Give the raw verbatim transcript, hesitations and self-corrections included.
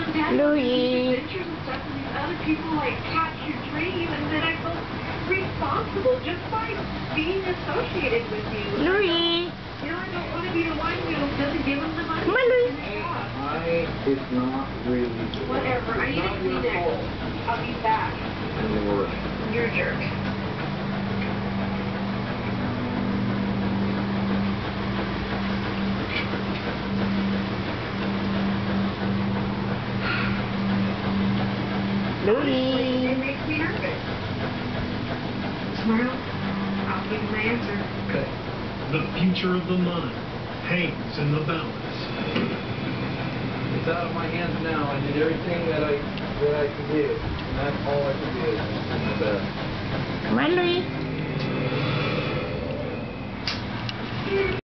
Louie. Adventures and stuff, and these other people like catch your dream, and then I felt responsible just by being associated with you. Louie. You know, I don't want to be the one who doesn't give them the money. Come on, Louie. I is not really. Whatever. I need a Kleenex. I'll be back. You're a jerk. Louie. It makes me nervous. Tomorrow, I'll give you my answer. Okay. The future of the mind hangs in the balance. It's out of my hands now. I did everything that I that I could do, and that's all I could do. My best. Come on, Louie.